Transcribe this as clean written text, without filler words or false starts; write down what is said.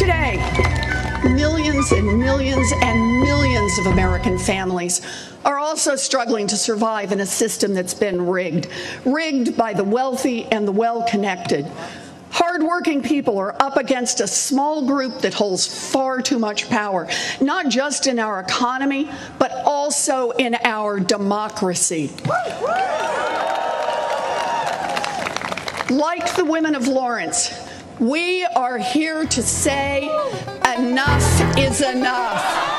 Today, millions and millions and millions of American families are also struggling to survive in a system that's been rigged by the wealthy and the well-connected. Hardworking people are up against a small group that holds far too much power, not just in our economy, but also in our democracy. Like the women of Lawrence, we are here to say enough is enough.